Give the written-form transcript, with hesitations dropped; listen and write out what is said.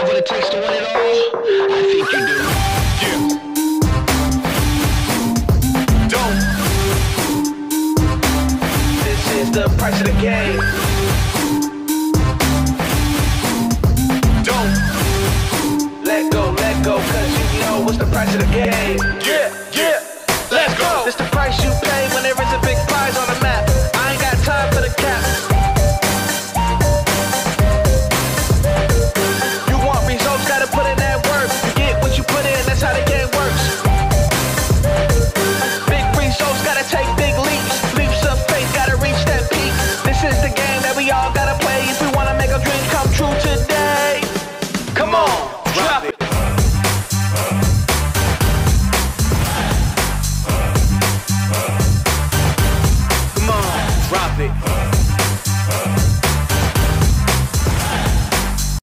what it takes to win it all? I think you do. Yeah. Don't. This is the price of the game. Don't. Let go, cause you know what's the price of the game.